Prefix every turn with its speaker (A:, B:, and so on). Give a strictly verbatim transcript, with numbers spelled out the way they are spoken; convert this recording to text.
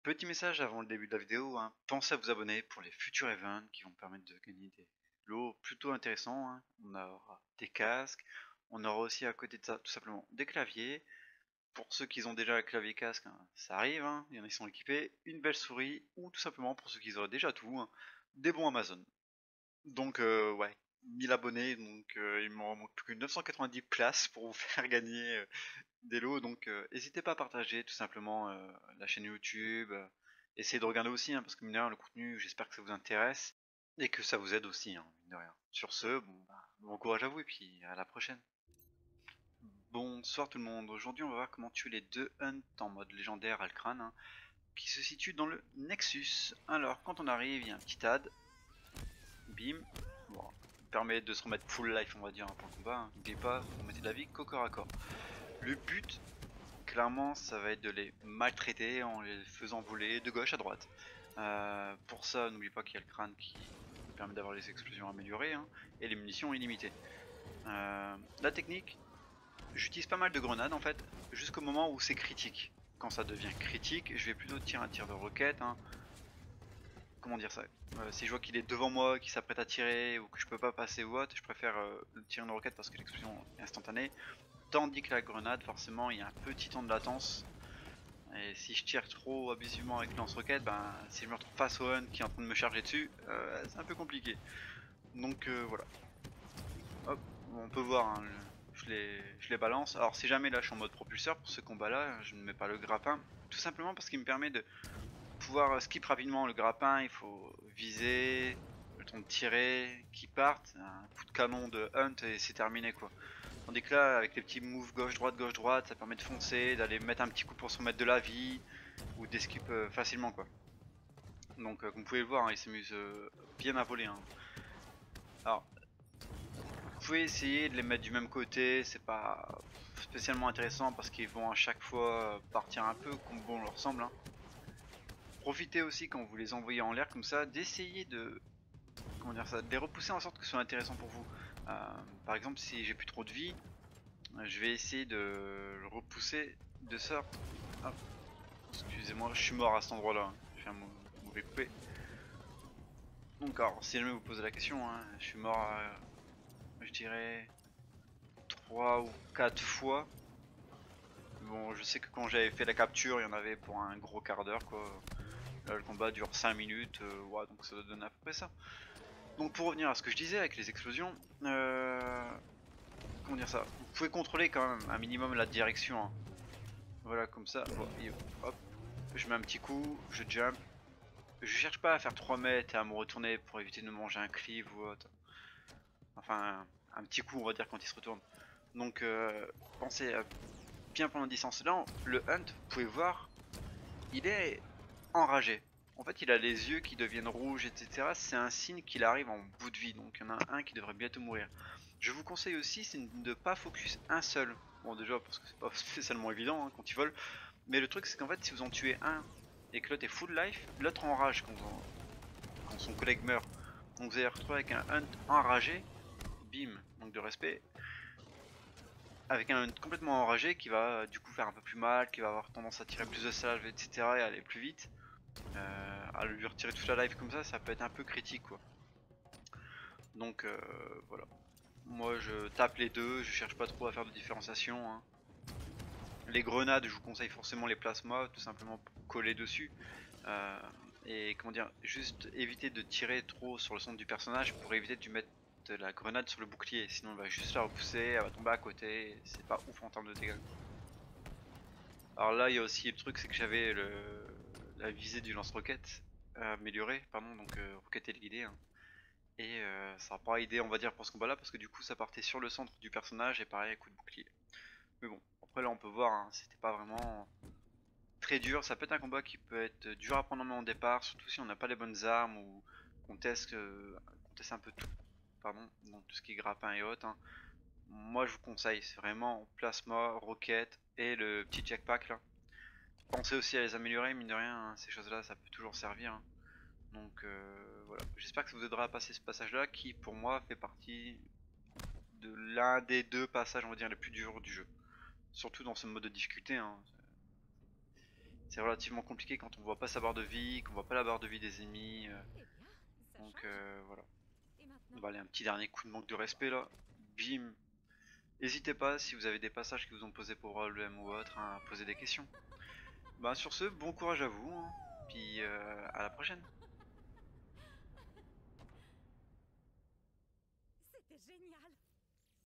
A: Petit message avant le début de la vidéo, hein. Pensez à vous abonner pour les futurs events qui vont permettre de gagner des lots plutôt intéressants, hein. On aura des casques, on aura aussi à côté de ça tout simplement des claviers. Pour ceux qui ont déjà un clavier casque, hein, ça arrive, hein. Il y en a qui sont équipés, une belle souris ou tout simplement pour ceux qui auraient déjà tout, hein, des bons Amazon. Donc euh, ouais, mille abonnés, donc euh, il me manque plus que neuf cent quatre-vingt-dix places pour vous faire gagner euh, des lots, donc euh, n'hésitez pas à partager tout simplement euh, la chaîne YouTube, euh, essayez de regarder aussi, hein, parce que mine de rien, le contenu, j'espère que ça vous intéresse, et que ça vous aide aussi, hein, mine de rien. Sur ce, bon, bah, bon courage à vous, et puis à la prochaine. Bonsoir tout le monde, aujourd'hui on va voir comment tuer les deux hunts en mode légendaire Alcran, hein, qui se situe dans le Nexus. Alors, quand on arrive, il y a un petit ad, bim, bon, permet de se remettre full life, on va dire, hein, pour le combat, hein. N'oubliez pas, vous mettez de la vie qu'au corps à corps. Le but, clairement, ça va être de les maltraiter en les faisant voler de gauche à droite. Euh, pour ça, n'oublie pas qu'il y a le crâne qui permet d'avoir les explosions améliorées, hein, et les munitions illimitées. Euh, la technique, j'utilise pas mal de grenades en fait, jusqu'au moment où c'est critique. Quand ça devient critique, je vais plutôt tirer un tir de roquette, hein. Comment dire ça, euh, si je vois qu'il est devant moi, qu'il s'apprête à tirer, ou que je peux pas passer ou autre, je préfère euh, tirer une roquette parce que l'explosion est instantanée. Tandis que la grenade, forcément, il y a un petit temps de latence. Et si je tire trop abusivement avec lance-roquette, ben, si je me retrouve face au hunt qui est en train de me charger dessus, euh, c'est un peu compliqué. Donc euh, voilà. Hop, on peut voir, hein, je, les, je les balance. Alors si jamais là je suis en mode propulseur, pour ce combat là, je ne mets pas le grappin. Tout simplement parce qu'il me permet de pouvoir skip rapidement le grappin. Il faut viser, le temps de tirer, qui parte, un coup de canon de hunt et c'est terminé quoi. Tandis que là, avec les petits moves gauche-droite, gauche-droite, ça permet de foncer, d'aller mettre un petit coup pour se remettre de la vie, ou d'esquipe euh, facilement quoi. Donc euh, comme vous pouvez le voir, hein, ils s'amusent euh, bien à voler, hein. Alors, vous pouvez essayer de les mettre du même côté, c'est pas spécialement intéressant parce qu'ils vont à chaque fois partir un peu comme bon leur semble, hein. Profitez aussi quand vous les envoyez en l'air comme ça, d'essayer de, comment dire ça, de les repousser en sorte que ce soit intéressant pour vous. Euh, par exemple, si j'ai plus trop de vie, je vais essayer de le repousser de sorte. Hop, excusez-moi, je suis mort à cet endroit-là, hein. J'ai fait un mauvais coupé. Donc alors, si jamais vous posez la question, hein, je suis mort, à, je dirais, trois ou quatre fois. Bon, je sais que quand j'avais fait la capture, il y en avait pour un gros quart d'heure, quoi. Là, le combat dure cinq minutes, euh, ouais, donc ça doit donner à peu près ça. Donc pour revenir à ce que je disais avec les explosions, euh, comment dire ça, vous pouvez contrôler quand même un minimum la direction, hein. Voilà, comme ça, bon, et hop, je mets un petit coup, je jump. Je cherche pas à faire trois mètres et à me retourner pour éviter de me manger un cleave ou autre. Enfin, un, un petit coup, on va dire, quand il se retourne. Donc, euh, pensez à bien prendre la distance. Là, le hunt, vous pouvez voir, il est enragé. En fait, il a les yeux qui deviennent rouges, et cetera. C'est un signe qu'il arrive en bout de vie. Donc, il y en a un qui devrait bientôt mourir. Je vous conseille aussi, c'est de ne pas focus un seul. Bon, déjà, parce que c'est pas spécialement évident, hein, quand ils volent. Mais le truc, c'est qu'en fait, si vous en tuez un et que l'autre est full life, l'autre enrage quand, quand son collègue meurt. Donc, vous allez retrouver avec un hunt enragé. Bim, manque de respect. Avec un hunt complètement enragé qui va du coup faire un peu plus mal, qui va avoir tendance à tirer plus de salve, et cetera et aller plus vite. Euh, à lui retirer toute la life comme ça, ça peut être un peu critique quoi. Donc euh, voilà. Moi je tape les deux, je cherche pas trop à faire de différenciation, hein. Les grenades, je vous conseille forcément les plasmas, tout simplement pour coller dessus. Euh, et comment dire, juste éviter de tirer trop sur le centre du personnage pour éviter de lui mettre de la grenade sur le bouclier. Sinon, elle va juste la repousser, elle va tomber à côté. C'est pas ouf en termes de dégâts. Alors là, il y a aussi le truc, c'est que j'avais le la visée du lance-roquette euh, améliorée, pardon, donc euh, roquette téléguidée, hein. Et euh, ça n'a pas aidé, on va dire, pour ce combat-là, parce que du coup, ça partait sur le centre du personnage et pareil, coup de bouclier. Mais bon, après là, on peut voir, hein, c'était pas vraiment très dur. Ça peut être un combat qui peut être dur à prendre en main au départ, surtout si on n'a pas les bonnes armes ou qu'on teste, euh, qu'on teste un peu tout, pardon, donc tout ce qui est grappin et autres, hein. Moi, je vous conseille, c'est vraiment plasma, roquette et le petit jetpack là. Pensez aussi à les améliorer, mine de rien, hein, ces choses-là, ça peut toujours servir, hein. Donc euh, voilà, j'espère que ça vous aidera à passer ce passage-là, qui pour moi fait partie de l'un des deux passages, on va dire, les plus durs du jeu. Surtout dans ce mode de difficulté, hein. c'est relativement compliqué quand on voit pas sa barre de vie, qu'on voit pas la barre de vie des ennemis. Euh, donc euh, voilà. On va aller un petit dernier coup de manque de respect là. Bim. N'hésitez pas si vous avez des passages qui vous ont posé problème ou autre hein, à poser des questions. Bah sur ce, bon courage à vous. Hein, puis euh, à la prochaine.